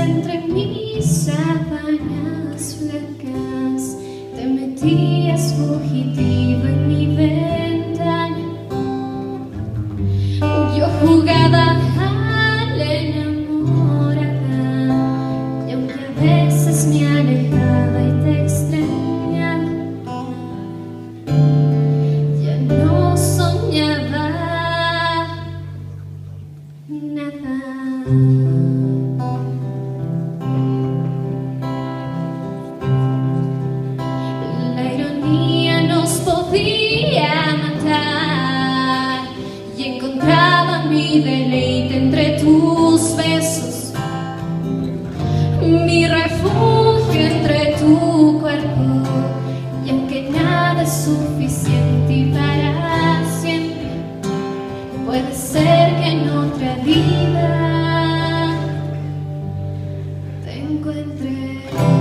entre mis sábanas flacas, te metías fugitivo en mi ventana. Yo jugaba a la enamorada, y aunque a veces me alejaba y te extrañaba, ya no soñaba nada. La ironía nos podía matar y encontraba mi deleite entre tus besos, mi refugio entre tu cuerpo. Y aunque nada es suficiente y para siempre, puede ser que en otra vida te encuentre.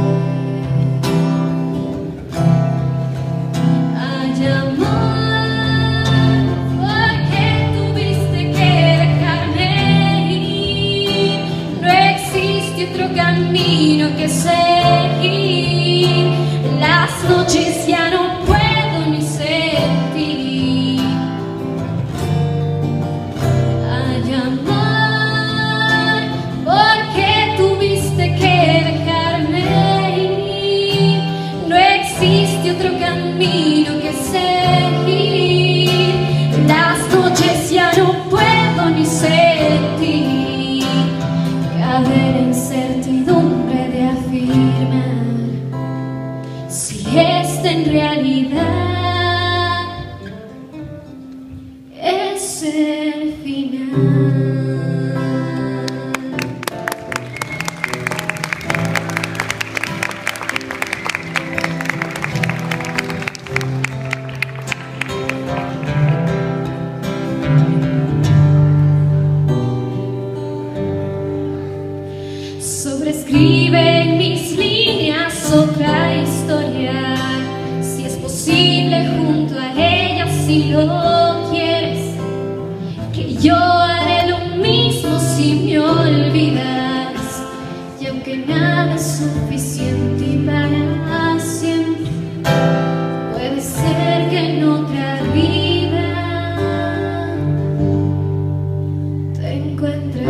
Ay, amor, porque tuviste que dejarme ir. No existe otro camino que seguir. Las noches ya no puedo ni sentir. Ay, amor, porque tuviste que dejarme ir. No existe otro camino que seguir. Las noches ya no puedo ni sentir. Caber en certidumbre de afirmar si esta en realidad es el final. Sobrescribe en mis líneas otra historia, si es posible junto a ella, si lo quieres, que yo haré lo mismo si me olvidas. Y aunque nada es suficiente y para siempre, puede ser que en otra vida te encuentre.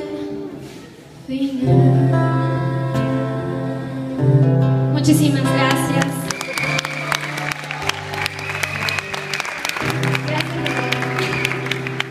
Muchísimas gracias.